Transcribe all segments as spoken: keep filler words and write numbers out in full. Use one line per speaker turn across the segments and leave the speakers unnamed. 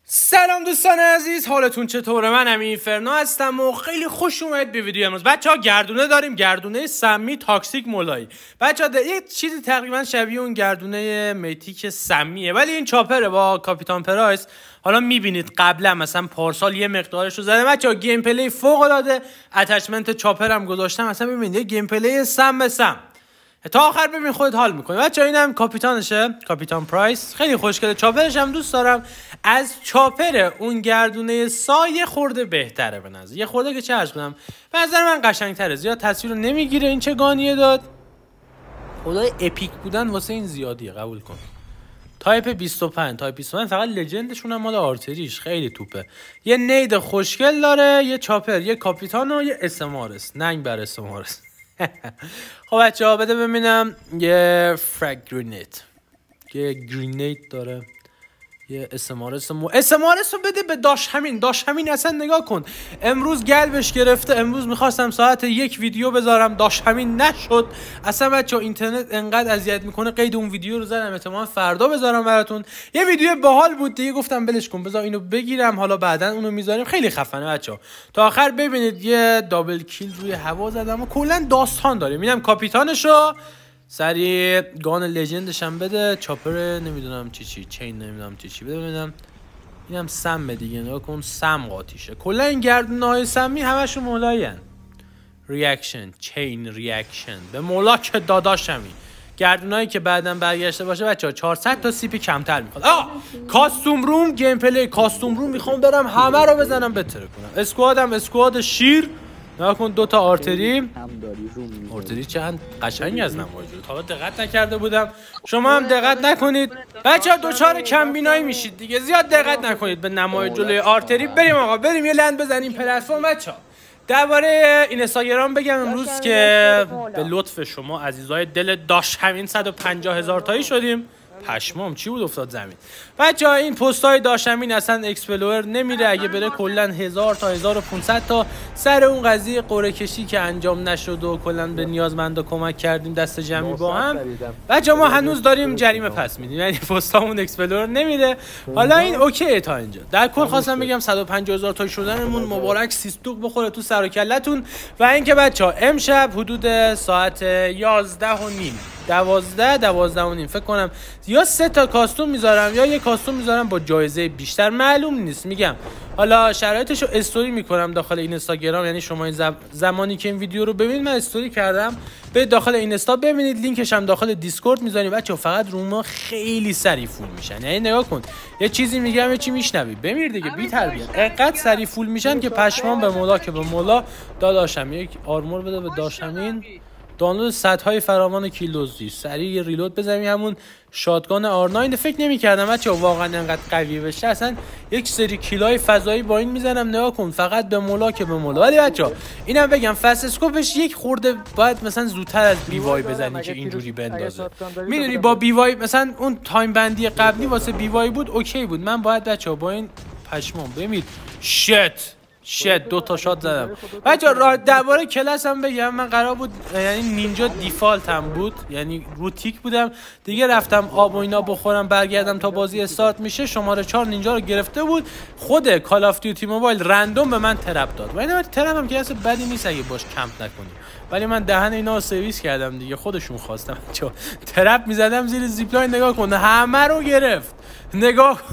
سلام دوستان عزیز، حالتون چطوره؟ من امین فرنا هستم و خیلی خوش اومدید به ویدیو امروز. بچه ها گردونه داریم، گردونه سمی تاکسیک مولایی. بچه ها یه چیزی تقریبا شبیه اون گردونه میتیک سمیه، ولی این چاپره با کاپیتان پرایس. حالا میبینید قبلا مثلا پارسال یه مقدارش رو زده. بچه ها گیم پلی فوق العاده، اتچمنت چاپر هم گذاشتم. مثلا ببینید گیم پلی سم به سم تا آخر ببین خودت حال میکنی. بچه اینم کاپیتانشه، کاپیتان پرایس، خیلی خوشگله. چاپرش هم دوست دارم. از چاپر اون گردونه سا یه خورده بهتره به نظر، یه خورده که چه عرض کنم، به نظر من قشنگتره. زیاد تصویر رو نمیگیره. این چه گانیه داد؟ خدای اپیک بودن واسه این زیادیه، قبول کن. تایپ بیست و پنج، تایپ بیست و پنج، فقط لجندشون هم مال آرتریش خیلی توپه. یه نید خوشگل داره، یه چاپر، یه کاپیتان و یه اسمارس. ننگ بر اسمارس. خب بچه ها بده ببینم. یه فرگ گرینیت، یه گرینیت داره، یه اسمارس مو اسمارس رو بده به داش همین. داش همین اصلا نگاه کن، امروز گلبش گرفته. امروز میخواستم ساعت یک ویدیو بذارم، داش همین نشد اصلا. بچه اینترنت انقدر اذیت میکنه، قید اون ویدیو رو زدم، احتمالاً فردا بذارم براتون. یه ویدیو باحال بود دیگه، گفتم بلش کن بذار اینو بگیرم، حالا بعدن اونو میذاریم. خیلی خفنه بچه تا آخر ببینید. یه دابل کیل روی هوا زدم و کلا داستان داره. میبینم کاپیتانشو سری گان لژندش هم بده. چاپر نمیدونم چی چی، چین نمیدونم چی چی بده ببینم. اینم سم دیگه، نگاه کن سم قاطیشه. کلا این گردونه‌های سمی همشون مولایین. ریاکشن، چین ریاکشن به مولا که داداشمی. گردونایی که بعداً برگشته باشه بچه‌ها چهارصد تا سیپی کمتر میخواد. آه کاستوم روم، گیم پلی کاستوم روم میخوام برم همه رو بزنم بتره کنم. اسکوادم اسکواد شیر. نگاه کن دو تا آرتری. آرتری چند قشنگ از نمای جلو، تا دقت نکرده بودم. شما هم دقت نکنید بچه‌ها، دوچار کمبینایی میشید دیگه. زیاد دقت نکنید به نمای جلوی آرتری. بریم آقا، بریم یه لند بزنیم پلتفرم. بچه‌ها درباره اینستاگرام بگم امروز که به لطف شما عزیزای دل داش همین صد و پنجاه هزار تایی شدیم. پشمام چی بود افتاد زمین. بچه‌ها این پست‌های داشمین اصلا اکسپلور نمیره. اگه بره کلا هزار تا هزار و پانصد تا سر اون قضیه قرعه کشی که انجام نشد و کلا به نیازمندا کمک کردیم دست جمعی با هم. بچه‌ها ما هنوز داریم جریمه پس میدیم، یعنی پستامون اکسپلور نمیره. حالا این اوکی تا اینجا. در کل خواستم بگم صد و پنجاه هزار تا شدنمون مبارک سیستوق بخوره تو سر و کلتون. و اینکه بچه‌ها امشب حدود ساعت یازده و نیم دوازده دوازده و نیم فکر کنم یا سه تا کاستوم میذارم یا یه کاستوم میذارم با جایزه بیشتر، معلوم نیست. میگم حالا شرایطشو استوری میکنم داخل این اینستاگرام، یعنی شما این زمانی که این ویدیو رو ببینید من استوری کردم به داخل اینستا ببینید. لینکش هم داخل دیسکورد میذاریم. بچه‌ها فقط روما خیلی سریع فول میشن، یعنی نگاه کن یه چیزی میگم یه چی میشنوی بمیر دیگه، بی تربیت. انقدر سریع فول میشن که پشمام به مولا که به مولا داداشم. یک آرمور بده به داشمین. دانلود صدهای فراوان کیلوزی، سریع یه ریلود بزنیم. همون شاتگان آر نه فکر نمی‌کردم بچه‌ها واقعا انقدر قوی بشه. اصلا یک سری کیلای فضایی با این میزنم، نگاه کن فقط به مولا که به مولا. ولی بچه‌ها اینم بگم فست اسکوپش یک خورده باید مثلا زودتر از بی وای بزنی که اینجوری بندازه. میدونی با بی وای مثلا اون تایم بندی قبلی واسه بی وای بود اوکی بود. من باید بچه‌ها با این پشمام ببینید شت شت دو تا شات زدم. بچه‌ها درباره کلاس هم بگم. من قرار بود یعنی نینجا دیفالت هم بود، یعنی روتیک بودم دیگه. رفتم آب و اینا بخورم برگردم تا بازی استارت میشه. شماره چهار نینجا رو گرفته بود. خود کال آف دیوتی موبایل رندوم به من ترپ داد. و اینا ترپ هم که اصلا بدی نیست اگه باش کمپ نکنی، ولی من دهن اینا رو سرویس کردم دیگه، خودشون خواستم. چون ترپ میزدم زیر زیپلاین، نگاه کن همه رو گرفت. نگاه کن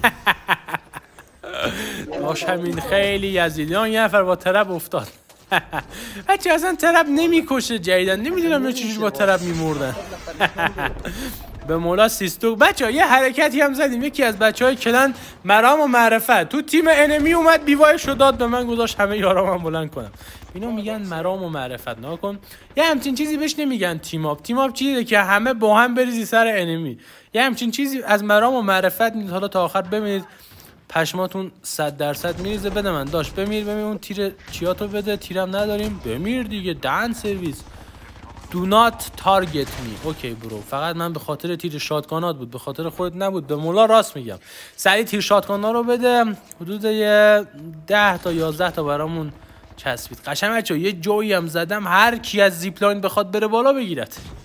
داش همین خیلی یزیدیان. یه نفر با ترپ افتاد. بچه اصلا ترپ نمیکشه جدیدن، نمیدونم چجوری با ترپ میمردن. به مولا سیستوک. بچه یه حرکتی هم زدیم. یکی از بچه های کلن مرام و معرفت تو تیم انمی اومد بیوایش رو داد به من، گذاشت همه یارام هم بلند کنم. اینو میگن مرام و معرفت. نگاه کن یه همچین چیزی بهش نمیگن تیم اپ. تیم اپ چیزیه که همه با هم بریزی سر انمی. یه همچین چیزی از مرام و معرفت میاد. حالا تا آخر ببینید پشماتون صد درصد میریزه. بده من داشت بمیر. بمیر اون تیر چیاتو بده. تیرم نداریم بمیر دیگه. دن سرویس. Do not target me. اوکی برو، فقط من به خاطر تیر شاتگانات بود، به خاطر خودت نبود. به مولا راست میگم. سریع تیر شاتگانا رو بده. حدود یه ده تا یازده تا برامون چسبید. قشنگ بچه‌ها یه جویی هم زدم هر کی از زیپلاین بخواد بره بالا بگیرد.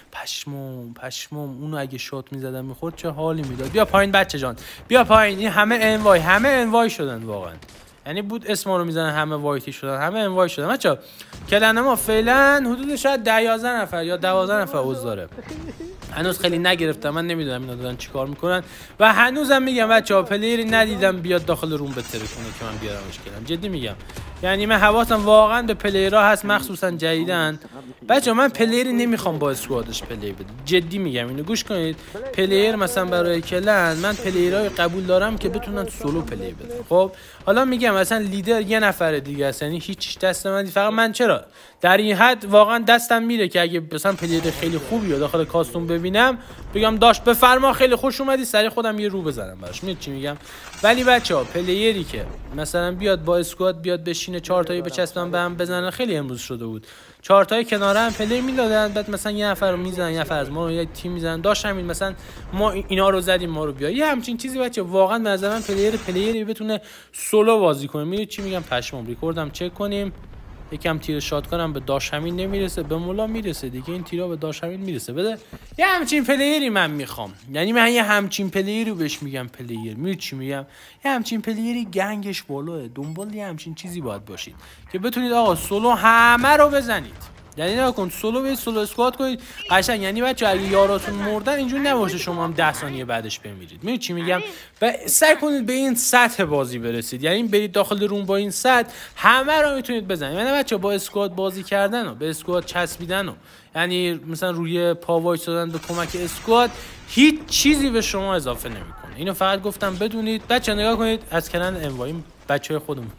پشمام پشمام اونو اگه شات میزدم میخورد چه حالی میداد. بیا پایین بچه جان، بیا پایین. این همه انوای همه انوای شدن واقعا، یعنی بود اسم رو میزنن همه وایتی شدن، همه انوای شدن. بچا کلن ما فعلا حدود شاید ده یازده نفر یا دوازده نفر عضو داره. هنوز خیلی نگرفتم، من نمیدونم اینا دارن چیکار میکنن و هنوزم میگم بچه‌ها پلیری ندیدم بیاد داخل روم بتره کنه که من بیارمش کردم. جدی میگم، یعنی من حواسم واقعا به پلیرها هست، مخصوصا جدیدن. بچه‌ها من پلیری نمیخوام با اسکوادش پلی بدم، جدی میگم اینو گوش کنید. پلیر مثلا برای کلن من پلیرای قبول دارم که بتونن سولو پلی بدن. خب حالا میگم مثلا لیدر یه نفر دیگه است، یعنی هیچ دست من فقط من چرا در این حد واقعا دستم میره که اگه مثلا پلیر خیلی خوبی رو داخل کاستوم ببینم بگم داش بفرما خیلی خوش اومدی، سری خودم یه رو بزنم براش. میدونی چی میگم؟ ولی بچه‌ها پلیری که مثلا بیاد با اسکواد بیاد بشینه چهار تایی بچسبن به هم بزنن، خیلی امروز شده بود چهار تای کنار هم پلی میدادن، بعد مثلا یه نفر رو میزنن، یه نفر از ما رو یه تیم میزنن. داشت همین مثلا ما اینا رو زدیم ما رو بیا یه همچین چیزی. بچه واقعا به نظر من پلیر پلیری بتونه سولو بازی کنه. میدونی چی میگم؟ پشمام. ریکوردم چک کنیم، یکم تیر شات کنم به داش همین نمیرسه، به مولا میرسه دیگه، این تیرا به داش همین میرسه. بده یه همچین پلیری من میخوام، یعنی من یه همچین پلیری رو بهش میگم پلیر. میدونی چی میگم؟ یه همچین پلیری گنگش بالاه، دنبال یه همچین چیزی باید باشید که بتونید آقا سولو همه رو بزنید. یعنی نکن سولو به سولو اسکواد کنید قشنگ. یعنی بچه اگه یاراتون مردن اینجوری نباشه شما هم ده ثانیه بعدش بمیرید. میدونی چی میگم؟ و سعی کنید به این سطح بازی برسید، یعنی برید داخل روم با این سطح همه رو میتونید بزنید. یعنی بچه با اسکواد بازی کردن و به اسکواد چسبیدن و یعنی مثلا روی پا وایسادن به کمک اسکواد هیچ چیزی به شما اضافه نمیکنه. اینو فقط گفتم بدونید. بچه نگاه کنید از کنن انوای بچهای خودمون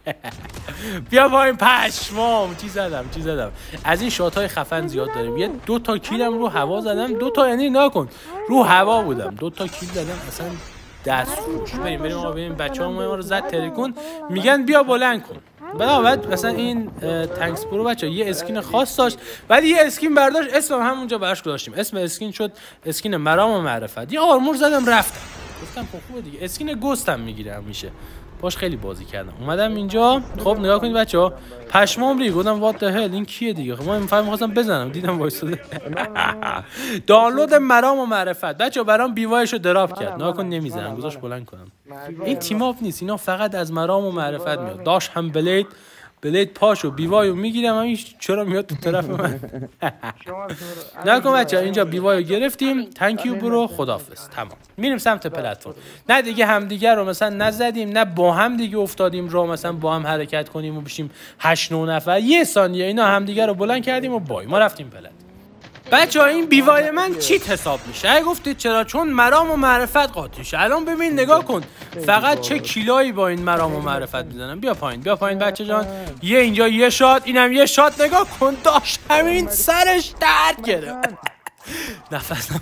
بیا پایین. پشمام چی زدم چی زدم از این شات های خفن زیاد داریم. یه دو تا کیلم رو هوا زدم، دو تا، یعنی نکن رو هوا بودم، دو تا کیل زدم اصلا دست خوش. بریم بریم آقا بریم. بچه‌ها ما رو زد ترکون، میگن بیا بلند کن. بعد مثلا این تانکس پرو بچه یه اسکین خاص داشت، ولی یه اسکین برداشت اسم همونجا براش گذاشتیم، اسم اسکین شد اسکین مرام و معرفت. یه آرمور زدم رفتم، گفتم خب خوبه دیگه، اسکین گستم میگیره همیشه، باش خیلی بازی کردم. اومدم اینجا. خب نگاه کنید بچه‌ها پشمام ریخت، گفتم وات د هل این کیه دیگه. خب من فهم می‌خواستم بزنم دیدم وایساده دانلود مرام و معرفت. بچه‌ها برام بیوایشو دراپ کرد، نگاه کن نمیزنم، گذاشت بلند کنم. این تیم اپ نیست، اینا فقط از مرام و معرفت میاد. داش هم بلید بلید پاشو بیوایو میگیرم، همین چرا میاد تو طرف من. نکن بچه‌ها اینجا بیوایو گرفتیم، تانک یو برو، خدافظ، تمام. میریم سمت پلتفرم. نه دیگه همدیگه رو مثلا نزدیم، نه با هم دیگه افتادیم رو مثلا با هم حرکت کنیم و بشیم هشت نه نفر. یه ثانیه اینا همدیگه رو بلند کردیم و بای ما رفتیم پلت. بچه‌ها این بیوای من چیت حساب میشه. اگه گفتید چرا؟ چون مرام و معرفت قاطیشه. الان ببین نگاه کن فقط چه کیلایی با این مرام و معرفت میزنم. بیا پایین بیا پایین بچه جان. یه اینجا یه شات، اینم یه شات. نگاه کن داشت همین سرش درد گرفت. نفسم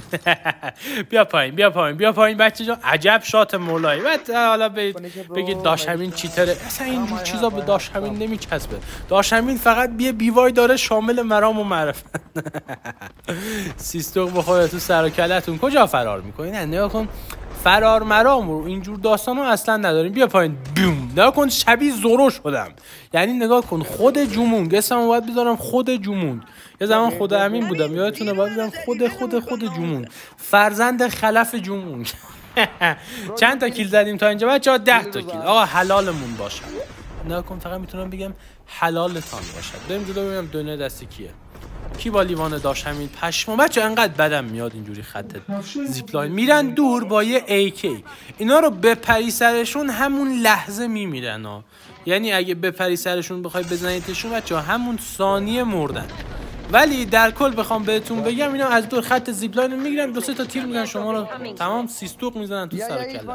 بیا پایین بیا پایین بیا پایین بچه جان. عجب شات مولایی. بعد حالا بگید داش همین چیتره، اصلا اینجور چیزا به داش همین نمیچسبه. داش همین فقط یه بیوای داره شامل مرام و معرفت. سیستوق بخوره تو سر و کلتون. کجا فرار میکنین؟ نه نگاه کن فرار مرام رو اینجور داستانو اصلا نداریم. بیا پایین بوم. نگاه کن شبیه زورو شدم، یعنی نگاه کن خود جومونگ. اسمم باید بذارم خود جومونگ. یه زمان خود امین بودم یادتونه، باید بذارم خود خود خود جومونگ، فرزند خلف جومونگ. چند تا کیل زدیم تا اینجا بچه‌ها؟ ده تا کیل. آقا حلالمون باشه. نگاه کن فقط میتونم بگم حلالتان باشد. بریم جلو ببینم دنیا دستی کیه. کی با لیوان داشت همین پشمو. بچه انقدر بدم میاد اینجوری خط زیپلاین میرن دور با یه ای کی. اینا رو بپری سرشون همون لحظه میمیرن ها. یعنی اگه بپری سرشون بخوای بزنیدشون بچه همون ثانیه مردن. ولی در کل بخوام بهتون بگم اینا از دور خط زیپلاین رو میگیرن، دو سه تا تیر میزنن شما رو تمام سیستوق میزنن تو سر کله.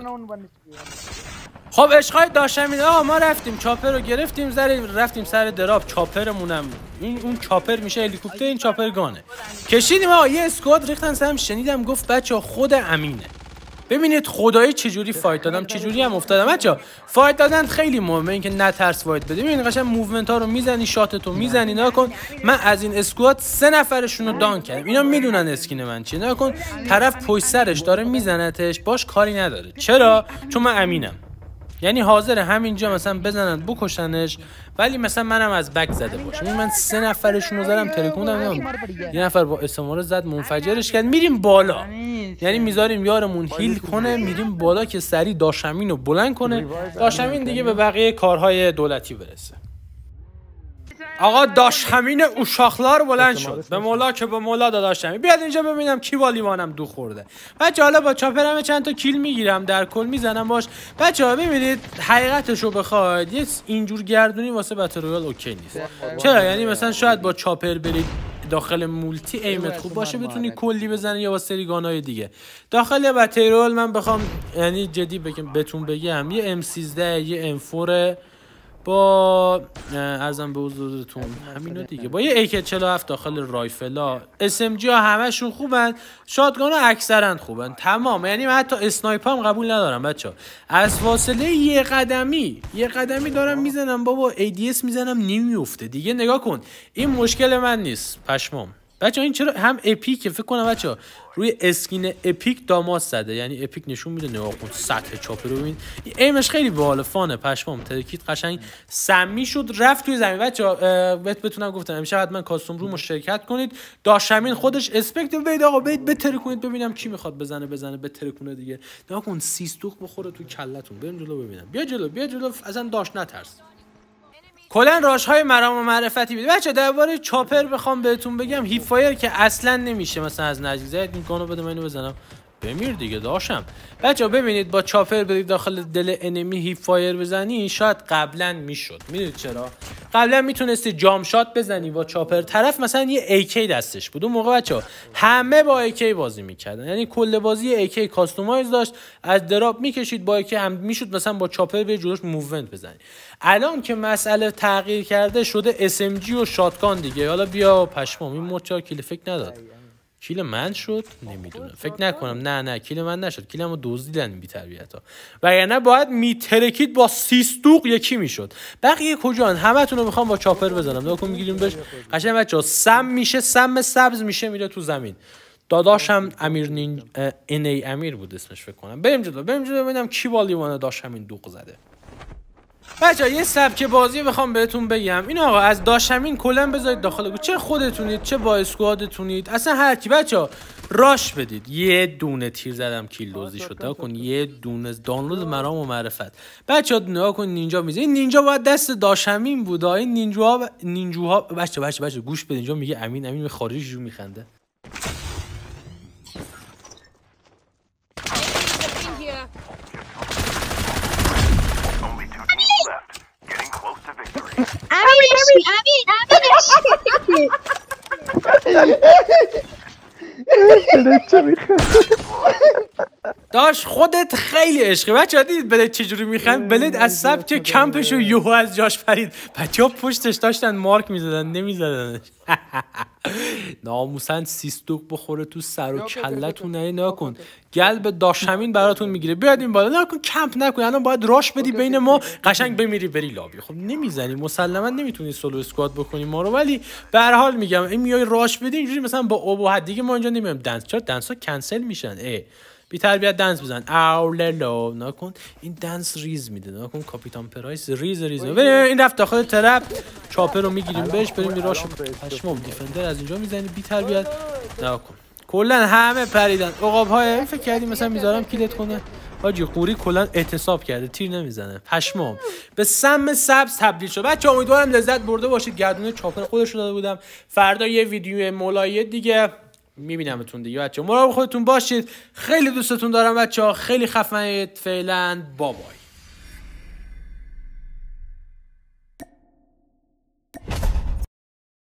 خب عشقای داشتم این آقا ما رفتیم چاپر رو گرفتیم، زره رفتیم سر دراپ. چاپرمونم این اون چاپر میشه هلیکوپتر، این چاپر گانه. کشیدیم آقا یه اسکواد ریختن سرم. شنیدم گفت بچا خود امینه. ببینید خدایی چجوری فایت دادم، چجوری هم افتادم. بچا فایت دادن خیلی مهمه، اینکه نترس فایت بدی. ببین قشنگ موومنت ها رو میزنی، شاتتو میزنی. نکن من از این اسکواد سه نفرشون رو دان کردم. اینا میدونن اسکین من چیه. نکن طرف پشت سرش داره میزنتش، باش کاری نداره. چرا؟ چون من امینم. یعنی حاضره همینجا مثلا بزنن بکشنش، ولی مثلا منم از بک زده باشم. این من سه نفرشون رو زدم ترکوندم، یه نفر با استماره زد منفجرش کرد. میریم بالا، یعنی میذاریم یارمون هیل کنه، میریم بالا که سریع داشمین رو بلند کنه، داشمین دیگه به بقیه کارهای دولتی برسه. آقا داشمین اوشاخلار بلند شد به مولا که به مولا داداشمی بیاد اینجا ببینم کی با لیوانم دو خورده. بچه حالا با چاپرم چند تا کیل میگیرم، در کل میزنم باش. بچه ها ببینید حقیقتشو بخواید یه اینجور گردونی واسه بتل رویال اوکی نیست. چرا؟ یعنی مثلا شاید با چاپر برید داخل مولتی ایمت خوب باشه بتونی کلی بزنی یا با سری گانای دیگه. داخل بتل رویال من بخوام یعنی جدی بگم بهتون بگم یه ام سیزده یه ام چهار با ارزم به حضورتون همینو دیگه، با یه ای کی چهل و هفت داخل رایفلا، اس ام جی ها همشون خوبن، شاتگان ها اکثرا خوبن تمام. یعنی من حتی اسنایپر هم قبول ندارم بچه، از فاصله یه قدمی یه قدمی دارم میزنم بابا، ای دی اس میزنم نمیفته دیگه. نگاه کن این مشکل من نیست پشمام بچه. این چرا هم اپیک فکر کنم بچه روی اسکین اپیک داماد زده، یعنی اپیک نشون میده. نگاه کن سطح چاپ رو ببین، این ایمش خیلی باحال فانه پشمام. ترکید قشنگ سمی شد رفت توی زمین. بچا بهت بتونم گفتم امشب حتما کاستوم روم شرکت کنید. داشمین خودش اسپکت بید آقا بید بتر کنید ببینم کی میخواد بزنه بزنه بتر کنه دیگه. نگاه کن سیستوق بخوره تو کلتون. بریم جلو ببینم. بیا جلو بیا جلو اصلا داش نترس. کلا راش های مرام و معرفتی بید. بچه درباره چاپر بخوام بهتون بگم هیپ فایر که اصلا نمیشه مثلا از نزدیک زد این گانو بده منو بزنم بمیر دیگه داشم. بچه ببینید با چاپر برید داخل دل انمی هیپ فایر بزنی شاید قبلا میشد. میدونید چرا؟ قبلا میتونستی جام شات بزنی با چاپر، طرف مثلا یه ای کی دستش بود اون موقع بچه همه با ای کی بازی میکردن، یعنی کل بازی ای کی کاستومایز داشت، از دراپ میکشید با ای کی هم میشد مثلا با چاپر به جلوش موومنت بزنی. الان که مسئله تغییر کرده شده اس ام جی و شاتگان دیگه. حالا بیا پشمام این موچا کیل فکر نداد. کیل من شد نمیدونم فکر نکنم. نه نه کیل من نشد، کیلمو دزدیدن بی تربیتا، وگرنه باید میترکید با سیستوق یکی میشد. بقیه کجان؟ همتون رو میخوام با چاپر بزنم. نگاه کن میگیریم بهش قشنگ بچا سم میشه، سم سبز میشه میره تو زمین. داداشم امیر نین ان ای امیر بود اسمش فکر کنم. بریم جلو بریم جلو ببینم کی با لیوان داشم این دوق زده. بچه یه سبک بازی بخوام بهتون بگم این آقا از داشمین کلا بذارید داخل، چه خودتونید چه با اسکوادتونید اصلا هر کی بچه راش بدید. یه دونه تیر زدم کیل دوزی شد. نگاه کن یه دونه دانلود مرام و معرفت. بچه نگاه کن نینجا میزه، این نینجا باید دست داشمین بود. این نینجاها ب... نینجوها بچه بچه بچه گوش بده اینجا میگه امین امین به خارجی جو میخنده.
امین امین امین
داش خودت خیلی عشقی. بچه‌ها دیدید بلد چجوری میخند؟ بلد از سبک کمپشو یهو از جاش پرید. بچه‌ها پشتش داشتن مارک میزدن نمیزدنش. ناموسن سیستوق بخوره تو سر و کلتون. نه نگاه کن گلب داشمین براتون میگیره. بیاد این بالا نکن کمپ نکن. الان باید راش بدی بین ما قشنگ بمیری بری لابی. خب نمیزنی مسلما نمیتونی سولو اسکواد بکنی ما رو، ولی به هر حال میگم این میای راش بدی اینجوری مثلا با ابهت دیگه ما اینجا نمیام دنس. چرا دنس ها کنسل میشن؟ ای بی تربیت دنس بزن. اوللو نکن این دنس ریز میده. نکن کاپیتان پرایس ریز ریز. ببین این رفت داخل ترپ. چاپر رو میگیریم بهش بریم میراش پشمام دیفندر از اینجا میزنی بی تربیت. نکن کلا همه پریدن. عقاب های فکر کردی مثلا میذارم کیلت کنه؟ حاجی قوری کلا اعتصاب کرده تیر نمیزنه پشمام. به سم سبز تبدیل شد. بچه‌ها امیدوارم لذت برده باشید. گردونه چاپر خودش رو داده بودم. فردا یه ویدیو مولایی دیگه میبینمتون دیگه بچه‌ها. مراقب خودتون باشید. خیلی دوستتون دارم بچه‌ها. خیلی خفنید. فعلا بابای.